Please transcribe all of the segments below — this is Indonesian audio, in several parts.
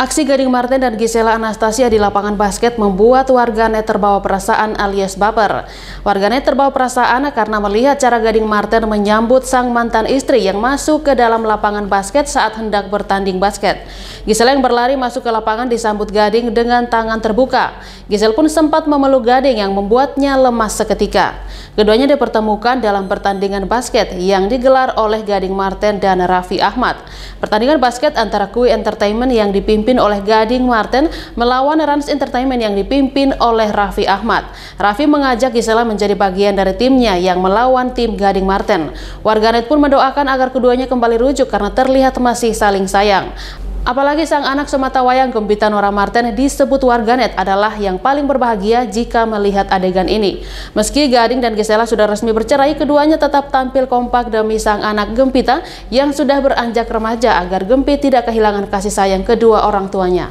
Aksi Gading Marten dan Gisela Anastasia di lapangan basket membuat warganet terbawa perasaan alias baper. Warganet terbawa perasaan karena melihat cara Gading Marten menyambut sang mantan istri yang masuk ke dalam lapangan basket saat hendak bertanding basket. Gisela yang berlari masuk ke lapangan disambut Gading dengan tangan terbuka. Gisela pun sempat memeluk Gading yang membuatnya lemas seketika. Keduanya dipertemukan dalam pertandingan basket yang digelar oleh Gading Marten dan Raffi Ahmad. Pertandingan basket antara Kui Entertainment yang dipimpin oleh Gading Marten melawan Rans Entertainment yang dipimpin oleh Raffi Ahmad. Raffi mengajak Gisela menjadi bagian dari timnya yang melawan tim Gading Marten. Warganet pun mendoakan agar keduanya kembali rujuk karena terlihat masih saling sayang. Apalagi sang anak sematawayang Gempita Nora Marten disebut warganet adalah yang paling berbahagia jika melihat adegan ini. Meski Gading dan Gisela sudah resmi bercerai, keduanya tetap tampil kompak demi sang anak Gempita yang sudah beranjak remaja agar Gempi tidak kehilangan kasih sayang kedua orang tuanya.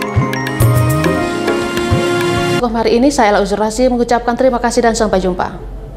Hari ini saya Lauzur Rasih mengucapkan terima kasih dan sampai jumpa.